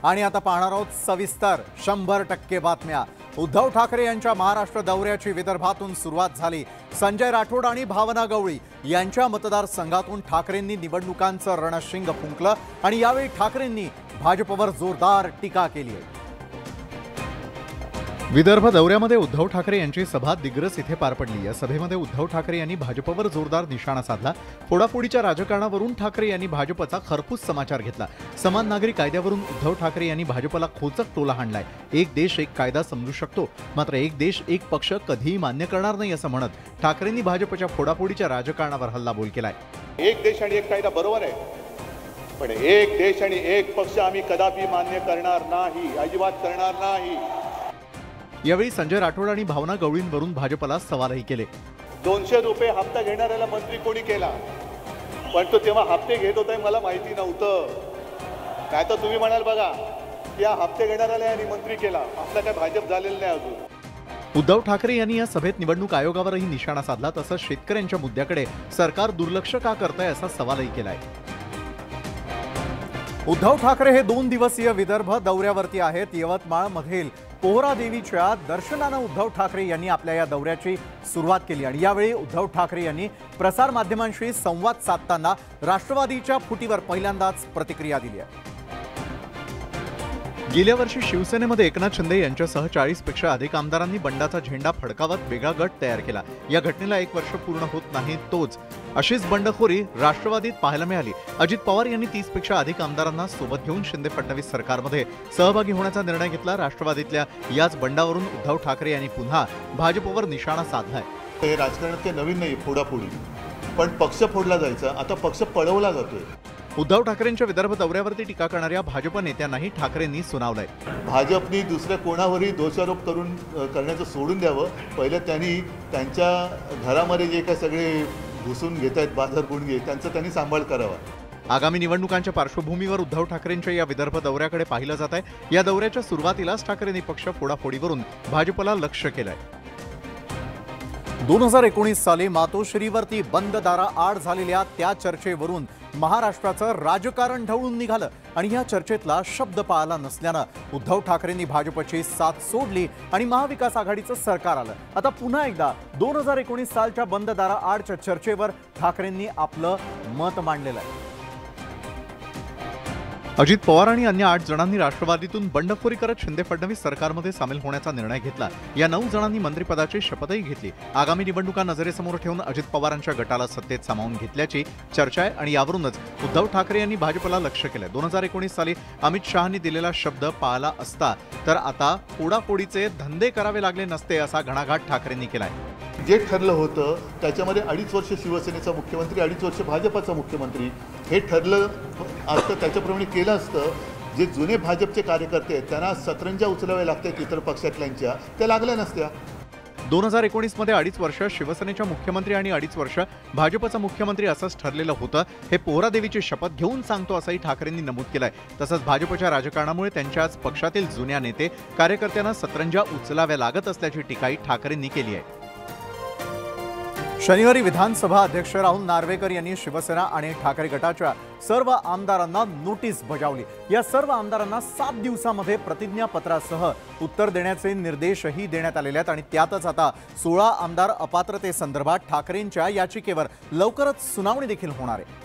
आणि आता पाहणार आहोत सविस्तर 100% बातम्या। उद्धव ठाकरे यांच्या महाराष्ट्र दौऱ्याची विदर्भातून सुरुवात झाली। संजय राठोड आणि भावना गवळी यांच्या मतदारसंघातून ठाकरेंनी निवडणुकांचं रणशिंग फुंकलं आणि यावेळी ठाकरेंनी भाजपवर जोरदार टीका केली आहे। विदर्भ दौऱ्यामध्ये उद्धव ठाकरे यांची सभा दिग्रस इथे पार पडली। या सभेमध्ये उद्धव ठाकरे यांनी भाजपवर जोरदार निशाणा साधला। फोडाफोडीच्या राजकारणावरून ठाकरे यांनी भाजपचा खरपूस समाचार घेतला। समान नागरी कायद्यावरून उद्धव ठाकरे यांनी भाजपला खोचक टोला हाणलाय। एक देश एक कायदा समजू शकतो, मात्र एक देश एक पक्ष कधीही मान्य करणार नाही असं म्हणत ठाकरेंनी भाजपच्या फोडाफोडीच्या राजकारणावर हल्लाबोल केलाय। एक देश आणि एक कायदा बरोबर आहे, पण एक देश आणि एक पक्ष आम्ही कदापि मान्य करणार नाही, अजिबात करणार नाही। यावेळी संजय राठोड आणि भावना गवळींवरून भाजपला सवालही केले। 200 रुपये हप्ता घेणाऱ्याला मंत्री कोणी केला, पण तो तेव्हा हप्ते घेत होता मला माहिती नव्हतं। नाही तर तुम्ही म्हणाल बघा या हप्ते घेणाऱ्याला यांनी मंत्री केला, आपला काय भाजप झालेलं नाही अजून। उद्धव ठाकरे यांनी या सभेत निवडणूक आयोगावरही निशाणा साधला। तसंच शेतकऱ्यांच्या मुद्द्याकडे सरकार दुर्लक्ष का करतंय असा सवालही केलाय। उद्धव ठाकरे हे 2 दिवसीय विदर्भ दौऱ्यावरती आहेत। यवतमाळमधील पोहरा देवीच्या दर्शनानं उद्धव ठाकरे यांनी आपल्या या दौऱ्याची सुरुवात केली आणि यावेळी उद्धव ठाकरे यांनी प्रसार माध्यमांशी संवाद साधताना राष्ट्रवादीच्या फुटीवर पहिल्यांदाच प्रतिक्रिया दिली आहे। गेल्या वर्षी शिवसेनेमध्ये एकनाथ शिंदे यांच्यासह 40 पेक्षा अधिक आमदारांनी बंडाचा झेंडा फडकावत वेगळा गट तयार केला। या घटनेला 1 वर्ष पूर्ण होत नाही तोच अशीच बंडखोरी राष्ट्रवादीत पाहायला मिळाली। अजित पवार यांनी 30 पेक्षा अधिक आमदारांना सोबत घेऊन शिंदे फडणवीस सरकारमध्ये सहभागी होण्याचा निर्णय घेतला। राष्ट्रवादीतल्या याच बंडावरून उद्धव ठाकरे यांनी पुन्हा भाजपवर निशाणा साधलाय। हे राजकारणात काही नवीन नाही, फोडाफोडी, पण पक्ष फोडला जायचा, आता पक्ष पळवला जातोय। उद्धव ठाकरेंच्या विदर्भ दौऱ्यावरती टीका करणाऱ्या भाजप नेत्यांनाही ठाकरेंनी सुनावलंय। भाजपनी दुसऱ्या कोणावरही दोषारोप करण्याचं सोडून द्यावं। पहिलं त्यांनी त्यांच्या घरामध्ये जे काही सगळे घुसून घेत आहेत बाजार गुंडगे, त्यांचा त्यांनी सांभाळ करावा। आगामी निवडणुकांच्या पार्श्वभूमीवर उद्धव ठाकरेंच्या या विदर्भ दौऱ्याकडे पाहिलं जात आहे। या दौऱ्याच्या सुरुवातीलाच ठाकरेंनी पक्ष फोडाफोडीवरून भाजपला लक्ष्य केलंय। 2019 साली मातोश्रीवरती बंद दाराआड झालेल्या त्या चर्चेवरून महाराष्ट्राचं राजकारण ढवळून निघालं आणि या चर्चेतला शब्द पाळला नसल्यानं उद्धव ठाकरेंनी भाजपची साथ सोडली आणि महाविकास आघाडीचं सरकार आलं। आता पुन्हा एकदा 2019 सालच्या बंद दाराआडच्या चर्चेवर ठाकरेंनी आपलं मत मांडलेलं आहे। अजित पवार आणि अन्य 8 जणांनी राष्ट्रवादीतून बंडखोरी करत शिंदे फडणवीस सरकारमध्ये सामील होण्याचा निर्णय घेतला। या 9 जणांनी मंत्रिपदाची शपथही घेतली। आगामी निवडणुका नजरेसमोर ठेवून अजित पवारांच्या गटाला सत्तेत सामावून घेतल्याची चर्चा आहे आणि यावरूनच उद्धव ठाकरे यांनी भाजपला लक्ष्य केलंय। 2019 साली अमित शहांनी दिलेला शब्द पाळला असता तर आता फोडाफोडीचे धंदे करावे लागले नसते असा घणाघात ठाकरेंनी केलाय। जे ठरलं होतं त्याच्यामध्ये 2.5 वर्ष शिवसेनेचा मुख्यमंत्री, 2.5 वर्ष भाजपाचा मुख्यमंत्री हे ठरलं असतं, त्याच्याप्रमाणे केलं असतं। जे जुने भाजपचे कार्यकर्ते आहेत त्यांना सतरंजा उचलाव्या लागतात इतर पक्षातल्यांच्या, त्या लागल्या नसत्या। 2019 मध्ये 2.5 वर्ष शिवसेनेच्या मुख्यमंत्री आणि 2.5 वर्ष भाजपचा मुख्यमंत्री असंच ठरलेलं होतं। हे पोहरा देवीची शपथ घेऊन सांगतो असंही ठाकरेंनी नमूद केलंय। तसंच भाजपच्या राजकारणामुळे त्यांच्याच पक्षातील जुन्या नेते कार्यकर्त्यांना सतरंजा उचलाव्या लागत असल्याची टीकाही ठाकरेंनी केली आहे। शनिवारी विधानसभा अध्यक्ष राहुल नार्वेकर यांनी शिवसेना आणि ठाकरे गटाच्या सर्व आमदारांना नोटीस बजावली। या सर्व आमदारांना 7 दिवसांमध्ये प्रतिज्ञापत्रासह उत्तर देण्याचे निर्देशही देण्यात आलेले आहेत आणि त्यातच आता 16 आमदार अपात्रतेसंदर्भात ठाकरेंच्या याचिकेवर लवकरच सुनावणी देखील होणार आहे।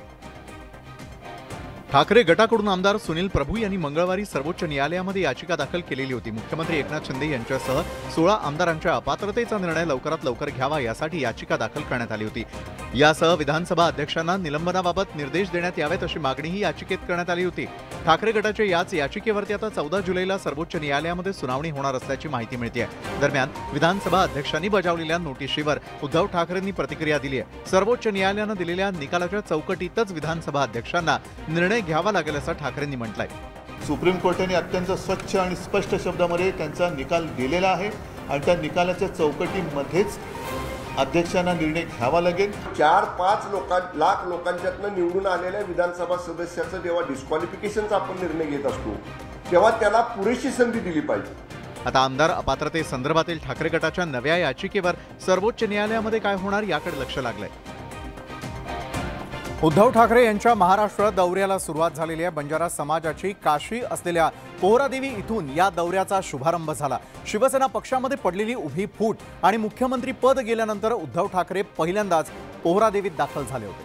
ठाकरे गटाकडून आमदार सुनील प्रभू यांनी मंगळवारी सर्वोच्च न्यायालयामध्ये याचिका दाखल केलेली होती। मुख्यमंत्री एकनाथ शिंदे यांच्यासह 16 आमदारांच्या अपात्रतेचा निर्णय लवकरात लवकर घ्यावा यासाठी याचिका दाखल करण्यात आली होती। यासह विधानसभा अध्यक्षांना निलंबनाबाबत निर्देश देण्यात यावेत अशी मागणीही याचिकेत करण्यात आली होती। ठाकरे गटाच्या याच याचिकेवरती आता 14 जुलैला सर्वोच्च न्यायालयामध्ये सुनावणी होणार असल्याची माहिती मिळते आहे। दरम्यान विधानसभा अध्यक्षांनी बजावलेल्या नोटीशीवर उद्धव ठाकरेंनी प्रतिक्रिया दिली आहे। सर्वोच्च न्यायालयानं दिलेल्या निकालाच्या चौकटीतच विधानसभा अध्यक्षांना निर्णय घ्यावा लागेल असं ठाकरेंनी म्हटलंय। सुप्रीम कोर्टाने अत्यंत स्वच्छ आणि स्पष्ट शब्दामध्ये त्यांचा निकाल दिलेला आहे आणि त्या निकालाच्या चौकटीमध्येच अध्यक्षांना निर्णय घ्यावा लागेल। 4-5 लाख लोकांच्यातनं निवडून आलेल्या विधानसभा सदस्याचं जेव्हा डिस्क्वालिफिकेशनचा आपण निर्णय घेत असतो तेव्हा त्याला पुरेशी संधी दिली पाहिजे। आता आमदार अपात्रतेसंदर्भातील ठाकरे गटाच्या नव्या याचिकेवर सर्वोच्च न्यायालयामध्ये काय होणार याकडे लक्ष लागलंय। उद्धव ठाकरे यांच्या महाराष्ट्र दौऱ्याला सुरुवात झालेली आहे। बंजारा समाजाची काशी असलेल्या पोहरादेवी इथून या दौऱ्याचा शुभारंभ झाला। शिवसेना पक्षामध्ये पडलेली उभी फूट आणि मुख्यमंत्री पद गेल्यानंतर उद्धव ठाकरे पहिल्यांदाच पोहरादेवीत दाखल झाले होते।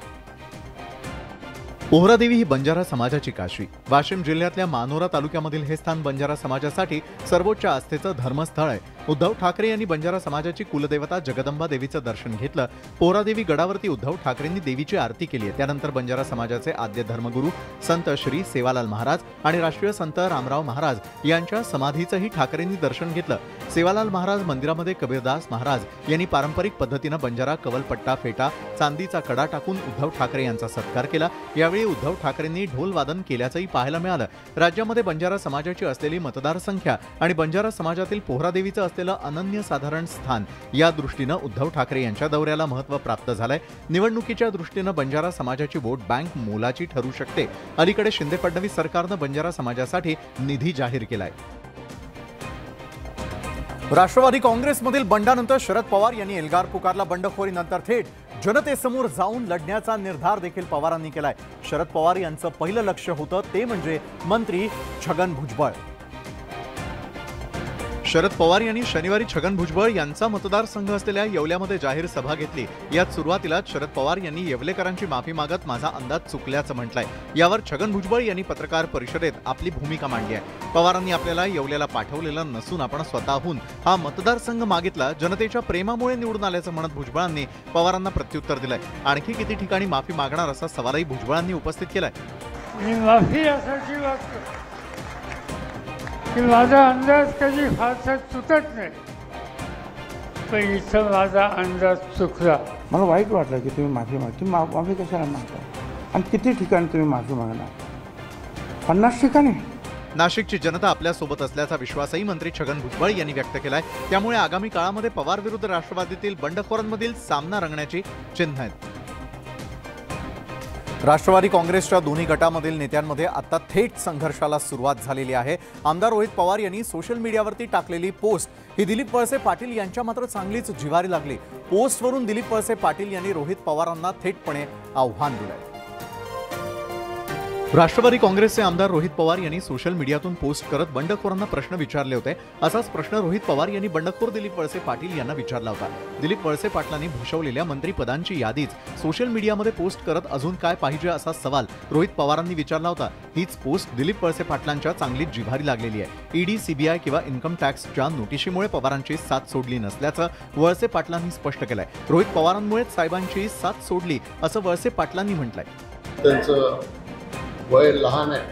पोहरादेवी ही बंजारा समाजाची काशी। वाशिम जिल्ह्यातल्या मानोरा तालुक्यामधील हे स्थान बंजारा समाजासाठी सर्वोच्च आस्थेचं धर्मस्थळ आहे। उद्धव ठाकरे यांनी बंजारा समाजाची कुलदेवता जगदंबा देवीचं दर्शन घेतलं। पोहरादेवी गडावरती उद्धव ठाकरेंनी देवीची आरती केली आहे। त्यानंतर बंजारा समाजाचे आद्य धर्मगुरू संत श्री सेवालाल महाराज आणि राष्ट्रीय संत रामराव महाराज यांच्या समाधीचंही ठाकरेंनी दर्शन घेतलं। सेवालाल महाराज मंदिरामध्ये कबीरदास महाराज यांनी पारंपरिक पद्धतीनं बंजारा कवलपट्टा फेटा चांदीचा कडा टाकून उद्धव ठाकरे यांचा सत्कार केला। यावेळी उद्धव ठाकरेंनी ढोल वादन केल्याचंही पाहायला मिळालं। राज्यामध्ये बंजारा समाजाची असलेली मतदार संख्या आणि बंजारा समाजातील पोहरादेवीचं असलेलं अनन्यसाधारण स्थान या दृष्टीनं उद्धव ठाकरे यांच्या दौऱ्याला महत्त्व प्राप्त झालंय। निवडणुकीच्या दृष्टीनं बंजारा समाजाची वोट बँक मोलाची ठरू शकते। अलीकडे शिंदे फडणवीस सरकारनं बंजारा समाजासाठी निधी जाहीर केलाय। राष्ट्रवादी काँग्रेसमधील बंडानंतर शरद पवार यांनी एल्गार पुकारला। बंडखोरीनंतर थेट जनतेसमोर जाऊन लढण्याचा निर्धार देखील पवारांनी केलाय। शरद पवार यांचं पहिलं लक्ष्य होतं ते म्हणजे मंत्री छगन भुजबळ। शरद पवार यांनी शनिवारी छगन भुजबळ यांचा मतदारसंघ असलेल्या येवल्यामध्ये जाहीर सभा घेतली। यात सुरुवातीलाच शरद पवार यांनी येवलेकरांची माफी मागत माझा अंदाज चुकल्याचं म्हटलंय। यावर छगन भुजबळ यांनी पत्रकार परिषदेत आपली भूमिका मांडली आहे। पवारांनी आपल्याला येवल्याला पाठवलेलं नसून आपण स्वतःहून हा मतदारसंघ मागितला, जनतेच्या प्रेमामुळे निवडून आल्याचं म्हणत भुजबळांनी पवारांना प्रत्युत्तर दिलंय। आणखी किती ठिकाणी माफी मागणार असा सवालही भुजबळांनी उपस्थित केलाय। की माझा अंदाज कधी फारसा चुकत नाही, पण इथं माझा अंदाज चुकला। मला वाईट वाटलं की तुम्ही माफी मागता। माफी कशाला मागता आणि किती ठिकाणी तुम्ही माफी मागणार? 50 ठिकाणी। नाशिकची जनता आपल्यासोबत असल्याचा विश्वासही मंत्री छगन भुजबळ यांनी व्यक्त केलाय। त्यामुळे आगामी काळामध्ये पवार विरुद्ध राष्ट्रवादीतील बंडखोरांमधील सामना रंगण्याची चिन्ह आहेत। राष्ट्रवादी काँग्रेसच्या दोन्ही गटामधील नेत्यांमध्ये आता थेट संघर्षाला सुरुवात झालेली आहे। आमदार रोहित पवार यांनी सोशल मीडियावरती टाकलेली पोस्ट ही दिलीप वळसे पाटील यांच्या मात्र चांगलीच जिव्हारी लागली। पोस्टवरून दिलीप वळसे पाटील यांनी रोहित पवारांना थेटपणे आव्हान दिलंय। राष्ट्रवादी काँग्रेसचे आमदार रोहित पवार यांनी सोशल मीडियातून पोस्ट करत बंडखोरांना प्रश्न विचारले होते। असाच प्रश्न रोहित पवार यांनी बंडखोर दिलीप वळसे पाटील यांना विचारला होता। दिलीप वळसे पाटलांनी भूषवलेल्या मंत्रिपदांची यादीच सोशल मीडियामध्ये पोस्ट करत अजून काय पाहिजे असा सवाल रोहित पवारांनी विचारला होता। हीच पोस्ट दिलीप वळसे पाटलांच्या चांगलीच जिव्हारी लागलेली आहे। ईडी, सीबीआय किंवा इन्कम टॅक्सच्या नोटिशीमुळे पवारांची साथ सोडली नसल्याचं वळसे पाटलांनी स्पष्ट केलंय। रोहित पवारांमुळेच साहेबांची साथ सोडली असं वळसे पाटलांनी म्हटलंय। त्यांचं वय लहान आहे,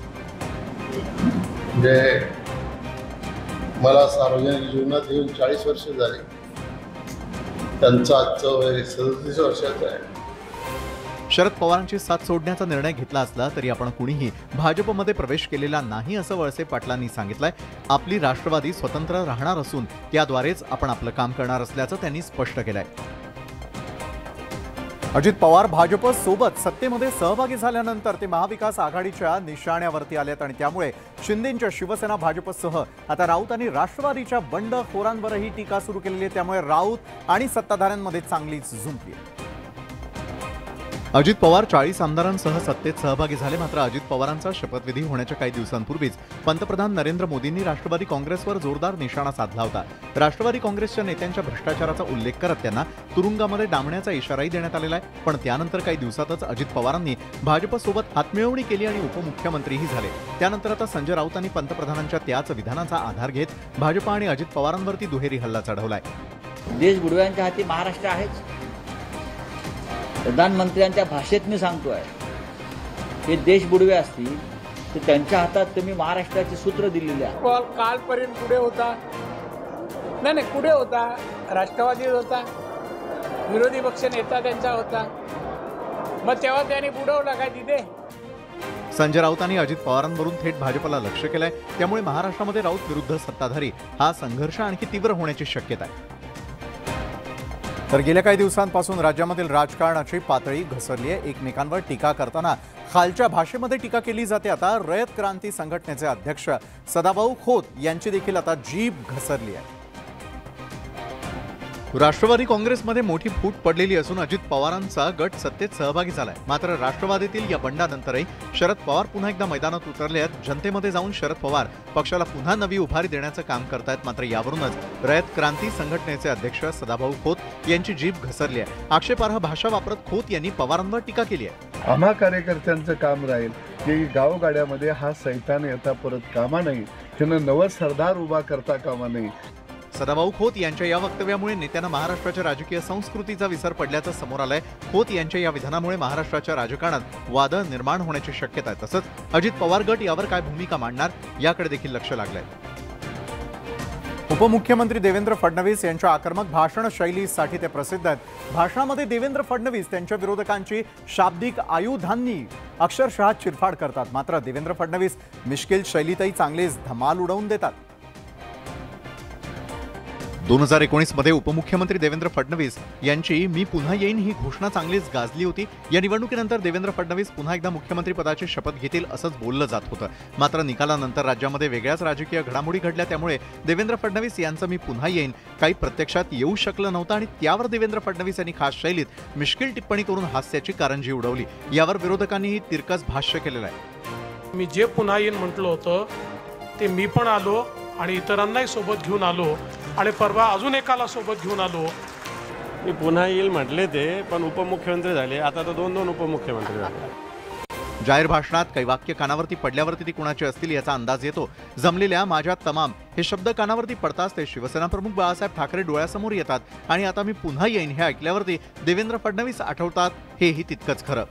म्हणजे मला सार्वजनिक जीवनात येऊन 40 वर्ष झाली। त्यांचं आजचं वय 37 वर्षाचं आहे। शरद पवारांची साथ सोडण्याचा निर्णय घेतला असला तरी आपण कुणीही भाजपमध्ये प्रवेश केलेला नाही असं वळसे पाटलांनी सांगितलंय। आपली राष्ट्रवादी स्वतंत्र राहणार असून त्याद्वारेच आपण आपलं काम करणार असल्याचं त्यांनी स्पष्ट केलंय। अजित पवार भाजप सोबत सत्तेमध्ये सहभागी झाल्यानंतर ते महाविकास आघाडीच्या निशाण्यावरती आलेत आणि त्यामुळे शिंदेंच्या शिवसेना भाजपसह आता राऊत आणि राष्ट्रवादीच्या बंडखोरांवरही टीका सुरू केलेली आहे। त्यामुळे राऊत आणि सत्ताधाऱ्यांमध्ये चांगलीच झुंपली आहे। अजित पवार 40 आमदारांसह सत्तेत सहभागी झाले। मात्र अजित पवारांचा शपथविधी होण्याच्या काही दिवसांपूर्वीच पंतप्रधान नरेंद्र मोदींनी राष्ट्रवादी काँग्रेसवर जोरदार निशाणा साधला होता। राष्ट्रवादी काँग्रेसच्या नेत्यांच्या भ्रष्टाचाराचा उल्लेख करत त्यांना तुरुंगामध्ये डांबण्याचा इशाराही देण्यात आलेला आहे। पण त्यानंतर काही दिवसातच अजित पवारांनी भाजपसोबत हातमिळवणी केली आणि उपमुख्यमंत्रीही झाले। त्यानंतर आता संजय राऊतांनी पंतप्रधानांच्या त्याच विधानाचा आधार घेत भाजप आणि अजित पवारांवरती दुहेरी हल्ला चढवलाय। देश बुडव्यांच्या हाती महाराष्ट्र आहेच। प्रधानमंत्र्यांच्या भाषेत मी सांगतोय, हे देश बुडवे असतील तर त्यांच्या हातात तुम्ही महाराष्ट्राची सूत्र दिलेली आहे। कालपर्यंत कुठे होता? नाही कुठे होता? राष्ट्रवादी होता, विरोधी पक्ष नेता त्यांचा होता, मग तेव्हा त्यांनी बुडवला काय तिथे? संजय राऊतांनी अजित पवारांवरून थेट भाजपला लक्ष्य केलंय। त्यामुळे महाराष्ट्रामध्ये राऊत विरुद्ध सत्ताधारी हा संघर्ष आणखी तीव्र होण्याची शक्यता आहे। तर गेल्या काही दिवसांपासून राज्यामधील राजकारणाची पातळी घसरली आहे। एकमेकांवर टीका करताना खालच्या भाषेमध्ये टीका केली जाते। आता रयत क्रांती संघटनेचे अध्यक्ष सदाभाऊ खोत यांची देखील आता जीभ घसरली आहे। राष्ट्रवादी काँग्रेसमध्ये मोठी फूट पडलेली असून अजित पवारांचा गट सत्तेत सहभागी झालाय. मात्र राष्ट्रवादीतील या बंडानंतरही शरद पवार पुन्हा एकदा मैदानात उतरले आहेत. जनतेमध्ये जाऊन शरद पवार पक्षाला पुन्हा नवी उभारी देण्याचं काम करतायत. मात्र यावरूनच रयत क्रांती संघटनेचे अध्यक्ष सदाभाऊ खोत यांची जीभ घसरली आहे. आक्षेपार्ह भाषा वापरत खोत यांनी पवारांवर टीका केली आहे. आम्हा कार्यकर्त्यांचं काम राहील की गावगाड्यामध्ये हा सैतान येता परत कामा नाही, त्यानं नवं सरदार उभा करता कामा नाही. सदाभाऊ खोत यांच्या या वक्तव्यामुळे नेत्यांना महाराष्ट्राच्या राजकीय संस्कृतीचा विसर पडल्याचं समोर आलंय. खोत यांच्या या विधानामुळे महाराष्ट्राच्या राजकारणात वाद निर्माण होण्याची शक्यता आहे. तसंच अजित पवार गट यावर काय भूमिका मांडणार याकडे देखील लक्ष लागलंय. उपमुख्यमंत्री देवेंद्र फडणवीस यांच्या आक्रमक भाषण शैलीसाठी ते प्रसिद्ध आहेत. भाषणामध्ये देवेंद्र फडणवीस त्यांच्या विरोधकांची शाब्दिक आयुधांनी अक्षरशः चिरफाड करतात. मात्र देवेंद्र फडणवीस मिश्किल शैलीतही चांगलीच धमाल उडवून देतात. 2019 मध्ये उपमुख्यमंत्री देवेंद्र फडणवीस यांची मी पुन्हा येईन ही घोषणा चांगलीच गाजली होती. या निवडणुकीनंतर देवेंद्र फडणवीस पुन्हा एकदा मुख्यमंत्री पदाची शपथ घेतील असंच बोललं जात होतं. मात्र निकालानंतर राज्यामध्ये वेगळ्याच राजकीय घडामोडी घडल्या. त्यामुळे देवेंद्र फडणवीस यांचं मी पुन्हा येईन काही प्रत्यक्षात येऊ शकलं नव्हतं आणि त्यावर देवेंद्र फडणवीस यांनी खास शैलीत मिश्किल टिप्पणी करून हास्याची कारंजी उडवली. यावर विरोधकांनीही तिरकस भाष्य केलेलं आहे. मी जे पुन्हा येईन म्हटलं होतं ते मी पण आलो आणि इतरांनाही सोबत घेऊन आलो आणि परवा अजून एकाला सोबत घेऊन आलो. मी पुन्हा येईल म्हटले ते, पण उपमुख्यमंत्री झाले. आता तर दोन उपमुख्यमंत्री झाले. जाहीर भाषणात काही वाक्य कानावरती पडल्यावरती ती कुणाची असतील याचा अंदाज येतो. जमलेल्या माझ्या तमाम हे शब्द कानावरती पडताच ते शिवसेना प्रमुख बाळासाहेब ठाकरे डोळ्यासमोर येतात आणि आता मी पुन्हा येईन हे ऐकल्यावरती देवेंद्र फडणवीस आठवतात हेही तितकंच खरं.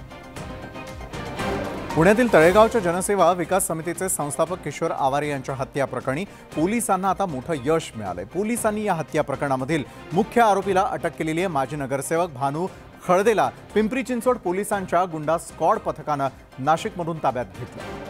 पुण्यातील तळेगावच्या जनसेवा विकास समितीचे संस्थापक किशोर आवारे यांच्या हत्या प्रकरणी पोलिसांना आता मोठं यश मिळालंय. पोलिसांनी या हत्या प्रकरणामधील मुख्य आरोपीला अटक केलेली आहे. माजी नगरसेवक भानू खळदेला पिंपरी चिंचवड पोलिसांच्या गुंडा स्क्वॉड पथकानं नाशिकमधून ताब्यात घेतलं.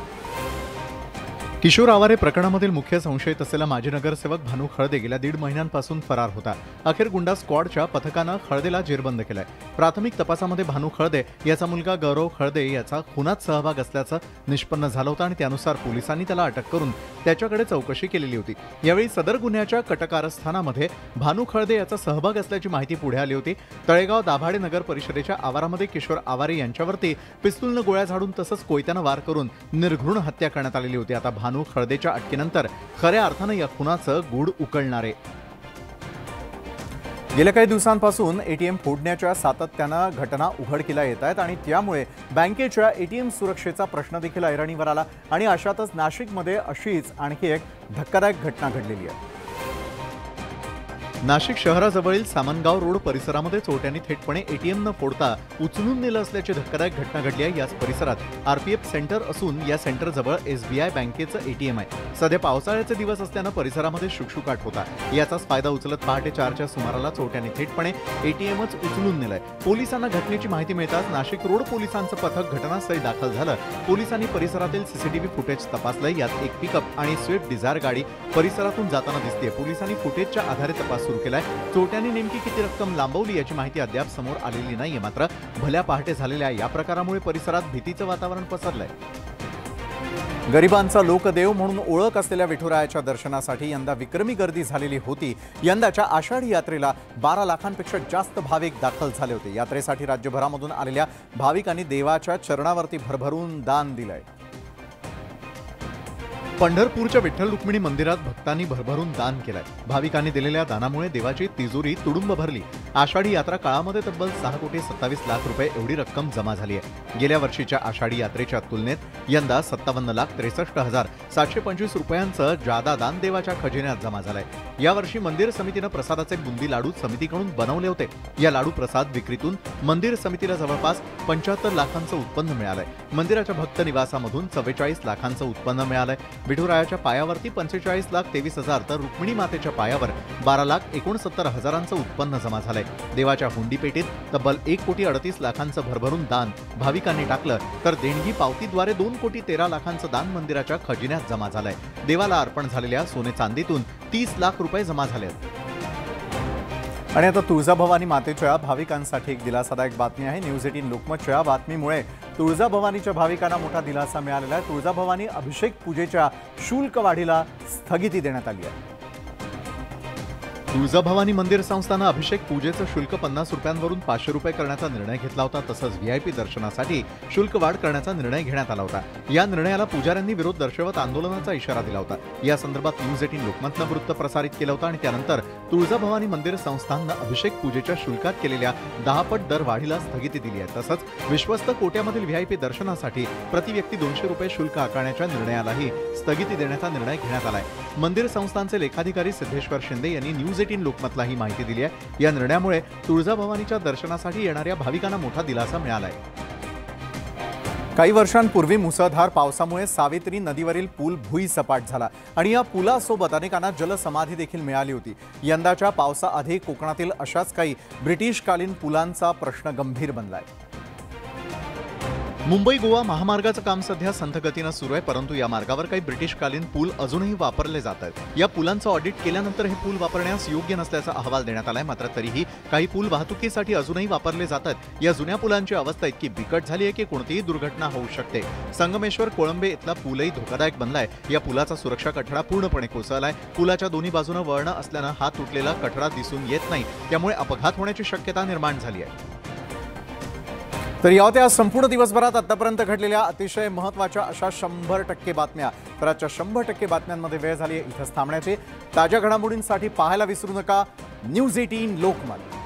किशोर आवारे प्रकरणामधील मुख्य संशयित असलेला माजी नगरसेवक भानू खळदे गेल्या 1.5 महिन्यांपासून फरार होता. अखेर गुंडा स्क्वॉडच्या पथकानं खळदेला जेरबंद केलाय. प्राथमिक तपासामध्ये भानू खळदे याचा मुलगा गौरव खळदे याचा खुनात सहभाग असल्याचं निष्पन्न झालं होतं आणि त्यानुसार पोलिसांनी त्याला अटक करून त्याच्याकडे चौकशी केलेली होती. यावेळी सदर गुन्ह्याच्या कटकारस्थानामध्ये भानू खळदे याचा सहभाग असल्याची माहिती पुढे आली होती. तळेगाव दाभाडे नगर परिषदेच्या आवारामध्ये किशोर आवारे यांच्यावरती पिस्तूलनं गोळ्या झाडून तसंच कोयत्यानं वार करून निर्घृण हत्या करण्यात आलेली होती. आता भानू खळदेच्या अटकेनंतर खऱ्या अर्थानं या खुनाचं गूढ उकळणारे. गेल्या काही दिवसांपासून एटीएम फोडण्याच्या सातत्यानं घटना उघडकीला येत आहेत आणि त्यामुळे बँकेच्या एटीएम सुरक्षेचा प्रश्न देखील ऐरणीवर आला आणि अशातच नाशिकमध्ये अशीच आणखी एक धक्कादायक घटना घडलेली आहे. नाशिक शहराजवळील सामनगाव रोड परिसरामध्ये चोरट्यांनी थेटपणे एटीएम न फोडता उचलून नेलं असल्याची धक्कादायक घटना घडली आहे. याच परिसरात आरपीएफ सेंटर असून या सेंटरजवळ एसबीआय बँकेचं एटीएम आहे. सध्या पावसाळ्याचे दिवस असल्यानं परिसरामध्ये शुकशुकाट होता. याचाच फायदा उचलत पहाटे 4च्या सुमाराला चोरट्यांनी थेटपणे एटीएमच उचलून नेलंय. पोलिसांना घटनेची माहिती मिळताच नाशिक रोड पोलिसांचं पथक घटनास्थळी दाखल झालं. पोलिसांनी परिसरातील सीसीटीव्ही फुटेज तपासलंय. यात एक पिकअप आणि स्विफ्ट डिझायर गाडी परिसरातून जाताना दिसते. पोलिसांनी फुटेजच्या आधारे तपास सुरू केलाय. चोरट्यांनी नेमकी किती रक्कम लांबवली याची माहिती अद्याप समोर आलेली नाहीये. मात्र भल्या पहाटे झालेल्या या प्रकारामुळे परिसरात भीतीचं वातावरण पसरलंय. गरिबांचा लोकदेव म्हणून ओळख असलेल्या विठुरायाच्या दर्शनासाठी यंदा विक्रमी गर्दी झालेली होती. यंदाच्या आषाढी यात्रेला 12 लाखांपेक्षा जास्त भाविक दाखल झाले होते. यात्रेसाठी राज्यभरामधून आलेल्या भाविकांनी देवाच्या चरणावरती भरभरून दान दिलंय. पंढरपूरच्या विठ्ठल रुक्मिणी मंदिरात भक्तांनी भरभरून दान केलंय. भाविकांनी दिलेल्या दानामुळे देवाची तिजोरी तुडुंब भरली. आषाढी यात्रा काळामध्ये तब्बल 6,27,00,000 रुपये एवढी रक्कम जमा झाली आहे. गेल्या वर्षीच्या आषाढी यात्रेच्या तुलनेत यंदा 57,63,725 रुपयांचं जादा दान देवाच्या खजिन्यात जमा झालंय. यावर्षी मंदिर समितीनं प्रसादाचे बुंदी लाडू समितीकडून बनवले होते. या लाडू प्रसाद विक्रीतून मंदिर समितीला जवळपास 75 लाखांचं उत्पन्न मिळालंय. मंदिराच्या भक्त निवासामधून 44 लाखांचं उत्पन्न मिळालंय. विठुरायाच्या पायावरती 45,23,000 तर रुक्मिणी मातेच्या पायावर 12,69,000 उत्पन्न जमा झालंय. देवाच्या हुंडी पेटीत तब्बल 1,38,00,000 भरभरून दान भाविकांनी टाकलं तर देणगी पावतीद्वारे 2,13,00,000 दान मंदिराच्या खजिन्यात जमा झालंय. देवाला अर्पण झालेल्या सोने चांदीतून 30 लाख रुपये जमा झाले. आणि आता तुळजाभवानी मातेच्या भाविकांसाठी एक दिलासादायक बातमी आहे. न्यूज 18 लोकमतच्या बातमीमुळे तुळजाभवानीच्या भाविकांना मोठा दिलासा मिळालेला आहे. तुळजाभवानी अभिषेक पूजेच्या शुल्क वाढीला स्थगिती देण्यात आली आहे. तुळजाभवानी मंदिर संस्थानं अभिषेक पूजेचं शुल्क 50 रुपयांवरून 500 रुपये करण्याचा निर्णय घेतला होता. तसंच व्हीआयपी दर्शनासाठी शुल्क वाढ करण्याचा निर्णय घेण्यात आला होता. या निर्णयाला पुजाऱ्यांनी विरोध दर्शवत आंदोलनाचा इशारा दिला होता. या संदर्भात न्यूज 18 लोकमतनं वृत्त प्रसारित केलं होतं आणि त्यानंतर तुळजाभवानी मंदिर संस्थाननं अभिषेक पूजेच्या शुल्कात केलेल्या 10 पट दर वाढीला स्थगिती दिली आहे. तसंच विश्वस्त कोट्यामधील व्हीआयपी दर्शनासाठी प्रति व्यक्ती 200 रुपये शुल्क आकारण्याच्या निर्णयालाही स्थगिती देण्याचा निर्णय घेण्यात आला आहे. मंदिर संस्थानचे लेखाधिकारी सिद्धेश्वर शिंदे यांनी न्यूज 18 लोकमतला ही माहिती दिली आहे. या निर्णयामुळे तुळजाभवानीच्या दर्शनासाठी येणाऱ्या भाविकांना मोठा दिलासा मिळाला आहे. काही वर्षांपूर्वी मुसळधार पावसामुळे सावित्री नदीवरील पूल भुईसपाट झाला आणि या पुलासोबत अनेकांना जलसमाधी देखील मिळाली होती. यंदाच्या पावसाआधी कोकणातील अशाच काही ब्रिटिशकालीन पुलांचा प्रश्न गंभीर बनलाय. मुंबई गोवा महामार्गाचं काम सध्या संथ गतीनं सुरू आहे, परंतु या मार्गावर काही ब्रिटिशकालीन पूल अजूनही वापरले जात आहेत. या पुलांचं ऑडिट केल्यानंतर हे पूल वापरण्यास योग्य नसल्याचा अहवाल देण्यात आलाय. मात्र तरीही काही पूल वाहतुकीसाठी अजूनही वापरले जातात. या जुन्या पुलांची अवस्था इतकी बिकट झाली आहे की कोणतीही दुर्घटना होऊ शकते. संगमेश्वर कोळंबे इथला पूलही धोकादायक बनलाय. या पुलाचा सुरक्षा कठडा पूर्णपणे कोसळलाय. पुलाच्या दोन्ही बाजूनं वळणं असल्यानं हा तुटलेला कठडा दिसून येत नाही. त्यामुळे अपघात होण्याची शक्यता निर्माण झाली आहे. तर या होत्या संपूर्ण दिवसभरात आतापर्यंत घडलेल्या अतिशय महत्त्वाच्या अशा 100% बातम्या. तर आजच्या 100% बातम्यांमध्ये वेळ झाली आहे इथंच थांबण्याची. ताज्या घडामोडींसाठी पाहायला विसरू नका न्यूज 18 लोकमत.